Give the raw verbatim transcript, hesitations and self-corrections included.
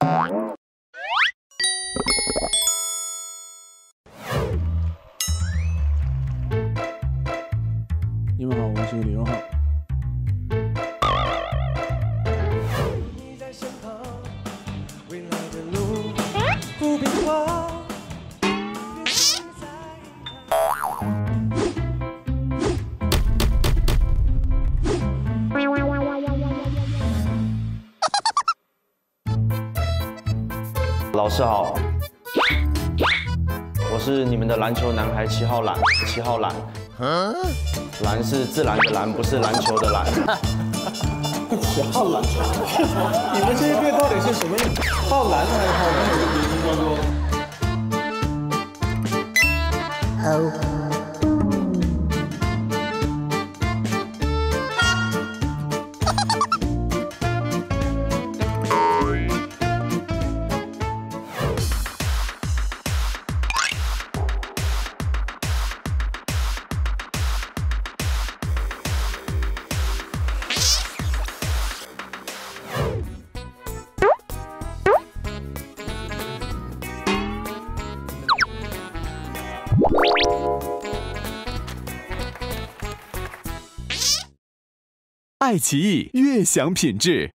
你们好，我是李荣浩。 老师好，我是你们的篮球男孩七号篮，七号篮。篮是自然的篮，不是篮球的篮。 七号篮，你们这些队到底是什么号篮还是号篮？我没听说过。好。 爱奇艺悦享品质。